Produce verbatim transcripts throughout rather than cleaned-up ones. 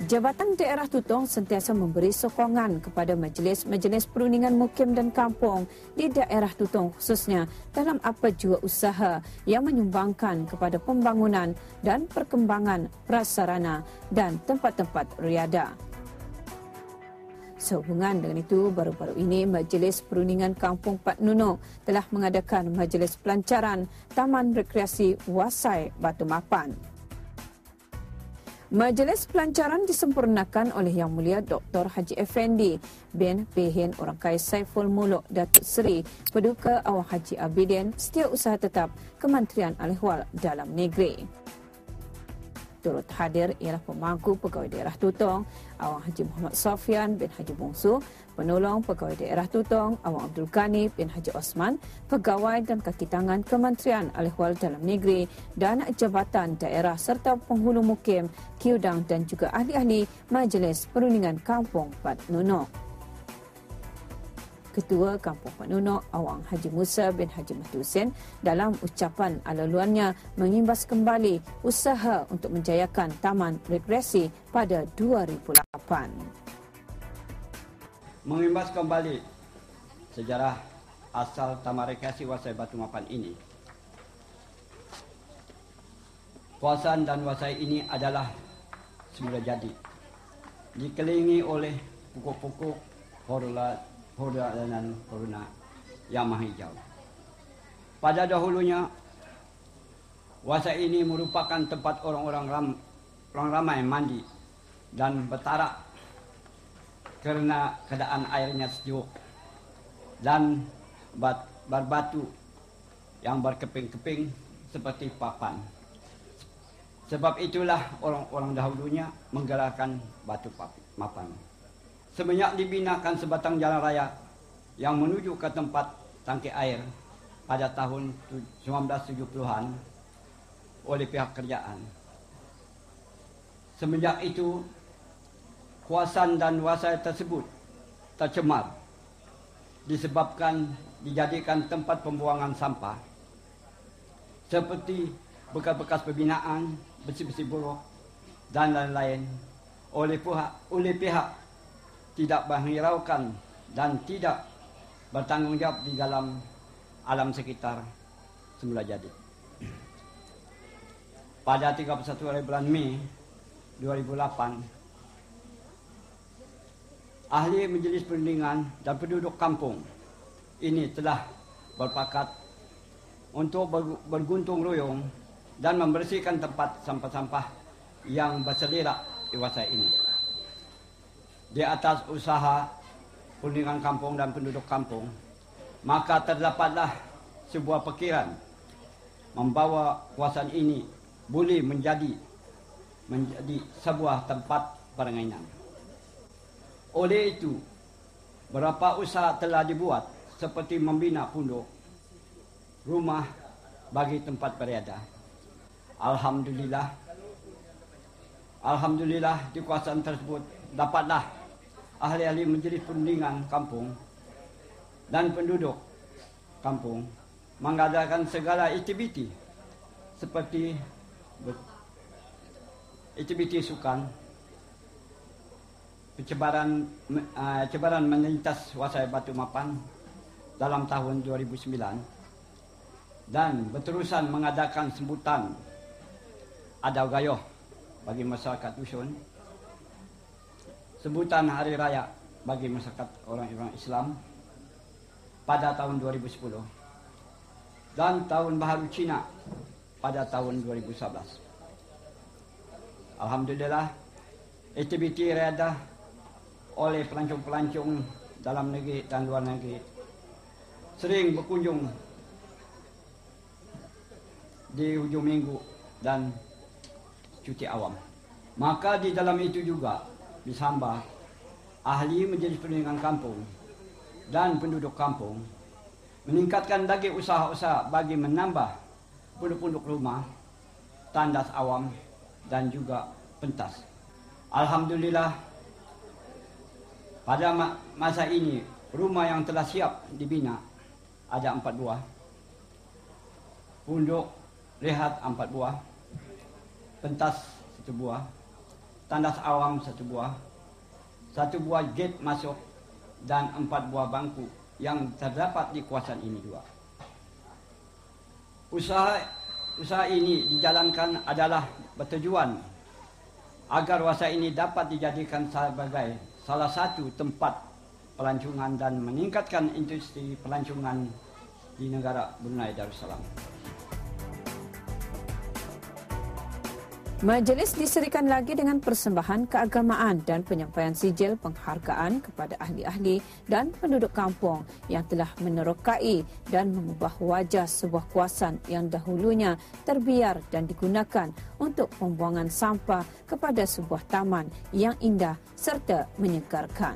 Jabatan Daerah Tutong sentiasa memberi sokongan kepada majlis-majlis perundingan mukim dan kampung di daerah Tutong khususnya dalam apa jua usaha yang menyumbangkan kepada pembangunan dan perkembangan prasarana dan tempat-tempat riada. Sehubungan dengan itu, baru-baru ini Majlis Perundingan Kampung Pat Nunuk telah mengadakan majlis pelancaran Taman Rekreasi Wasai Batu Mapan. Majlis pelancaran disempurnakan oleh Yang Mulia Doktor Haji Effendi bin Pehin Orang Kaya Saiful Muluk Datuk Seri Paduka Awang Haji Abidin Setiausaha Tetap Kementerian Ahwal Dalam Negeri. Turut hadir ialah pemangku Pegawai Daerah Tutong Awang Haji Muhammad Sofian bin Haji Bongsu, penolong Pegawai Daerah Tutong Awang Abdul Ghani bin Haji Osman, pegawai dan kaki tangan Kementerian Ahwal Dalam Negeri dan Jabatan Daerah serta penghulu mukim, kiudang dan juga ahli-ahli Majlis Perundingan Kampung Pat Nunuk. Ketua Kampung Pat Nunuk Awang Haji Musa bin Haji Mahdi Hussein dalam ucapan ala-luannya mengimbas kembali usaha untuk menjayakan Taman Rekreasi pada dua ribu lapan. Mengimbas kembali sejarah asal Taman Rekreasi Wasai Batu Mapan ini. Kawasan dan wasai ini adalah semula jadi, dikelilingi oleh pokok-pokok horula dan koruna yang maha hijau. Pada dahulunya, wasai ini merupakan tempat orang-orang ram, orang ramai mandi dan bertarak kerana keadaan airnya sejuk dan bat, berbatu yang berkeping-keping seperti papan. Sebab itulah orang-orang dahulunya menggelarkan batu mapan. Semenjak dibinakan sebatang jalan raya yang menuju ke tempat tangki air pada tahun seribu sembilan ratus tujuh puluhan oleh pihak kerajaan. Semenjak itu, kawasan dan wasai tersebut tercemar disebabkan dijadikan tempat pembuangan sampah seperti bekas-bekas pembinaan, besi-besi buruk dan lain-lain oleh pihak oleh pihak tidak menghiraukan dan tidak bertanggungjawab di dalam alam sekitar semula jadi. Pada tiga puluh satu hari bulan Mei dua ribu lapan, ahli Majlis Perundingan dan penduduk kampung ini telah berpakat untuk berguntung royong dan membersihkan tempat sampah-sampah yang berselirak di wasai ini. Di atas usaha perundingan kampung dan penduduk kampung, maka terdapatlah sebuah fikiran membawa kawasan ini boleh menjadi menjadi sebuah tempat permainan. Oleh itu, beberapa usaha telah dibuat seperti membina pondok, rumah bagi tempat beriadah. Alhamdulillah, Alhamdulillah di kawasan tersebut dapatlah ahli-ahli Majlis Perundingan Kampung dan penduduk kampung mengadakan segala aktiviti seperti aktiviti sukan, pencebaran uh, cebaran melintas wasai Batu Mapan dalam tahun dua ribu sembilan dan berterusan mengadakan sambutan adau gayoh bagi masyarakat dusun, sebutan hari raya bagi masyarakat orang-orang Islam pada tahun dua ribu sepuluh dan tahun baharu Cina pada tahun dua ribu sebelas. Alhamdulillah, aktiviti riadah oleh pelancong-pelancong dalam negeri dan luar negeri sering berkunjung di hujung minggu dan cuti awam. Maka di dalam itu juga disambah ahli Majlis Perundingan Kampung dan penduduk kampung meningkatkan lagi usaha-usaha bagi menambah pondok-pondok rumah, tandas awam dan juga pentas. Alhamdulillah, pada masa ini rumah yang telah siap dibina ada empat buah, pondok rehat empat buah, pentas satu buah, tandas awam satu buah, satu buah gate masuk dan empat buah bangku yang terdapat di kawasan ini juga. Usaha usaha ini dijalankan adalah bertujuan agar kawasan ini dapat dijadikan sebagai salah satu tempat pelancongan dan meningkatkan industri pelancongan di negara Brunei Darussalam. Majlis diserikan lagi dengan persembahan keagamaan dan penyampaian sijil penghargaan kepada ahli-ahli dan penduduk kampung yang telah menerokai dan mengubah wajah sebuah kawasan yang dahulunya terbiar dan digunakan untuk pembuangan sampah kepada sebuah taman yang indah serta menyegarkan.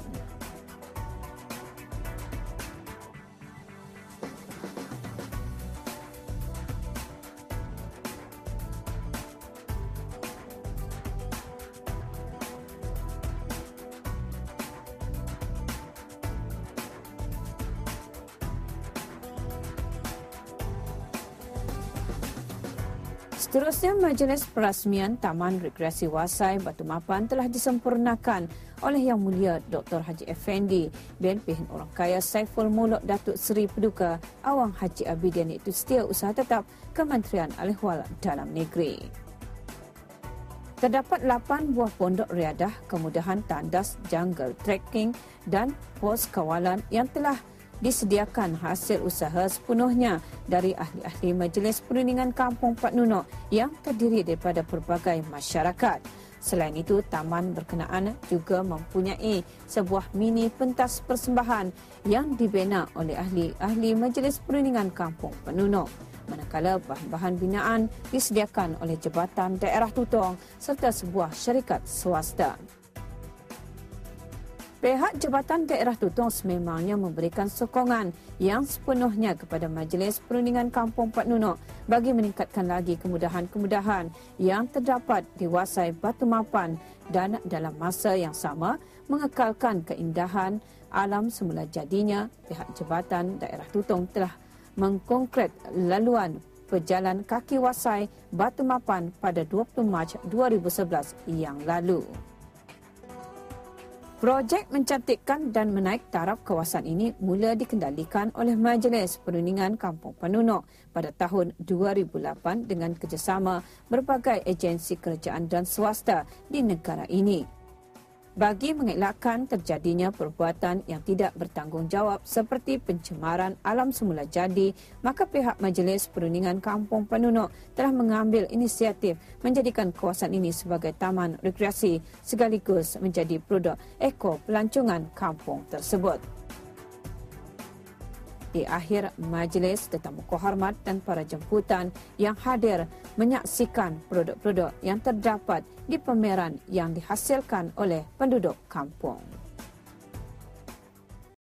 Seterusnya, Majlis Perasmian Taman Rekreasi Wasai Batu Mapan telah disempurnakan oleh Yang Mulia Doktor Haji Effendi, B N P Orang Kaya Saiful Muluk Datuk Seri Paduka Awang Haji Abidin iaitu Setiausaha Tetap Kementerian Ahwal Dalam Negeri. Terdapat lapan buah pondok riadah, kemudahan tandas, jungle trekking dan pos kawalan yang telah disediakan hasil usaha sepenuhnya dari ahli-ahli Majlis Perundingan Kampung Pat Nunuk yang terdiri daripada pelbagai masyarakat. Selain itu, taman berkenaan juga mempunyai sebuah mini pentas persembahan yang dibina oleh ahli-ahli Majlis Perundingan Kampung Pat Nunuk. Manakala bahan-bahan binaan disediakan oleh Jabatan Daerah Tutong serta sebuah syarikat swasta. Pihak Jabatan Daerah Tutong sememangnya memberikan sokongan yang sepenuhnya kepada Majlis Perundingan Kampung Pat Nunuk bagi meningkatkan lagi kemudahan-kemudahan yang terdapat di Wasai Batu Mapan dan dalam masa yang sama mengekalkan keindahan alam semula jadinya. Pihak Jabatan Daerah Tutong telah mengkonkret laluan pejalan kaki Wasai Batu Mapan pada dua puluh Mac dua ribu sebelas yang lalu. Projek mencantikkan dan menaik taraf kawasan ini mula dikendalikan oleh Majlis Perundingan Kampung Pat Nunuk pada tahun dua ribu lapan dengan kerjasama berbagai agensi kerajaan dan swasta di negara ini. Bagi mengelakkan terjadinya perbuatan yang tidak bertanggungjawab seperti pencemaran alam semula jadi, maka pihak Majlis Perundingan Kampung Pat Nunuk telah mengambil inisiatif menjadikan kawasan ini sebagai taman rekreasi sekaligus menjadi produk eko pelancongan kampung tersebut. Di akhir majlis, tetamu kehormat dan para jemputan yang hadir menyaksikan produk-produk yang terdapat di pameran yang dihasilkan oleh penduduk kampung.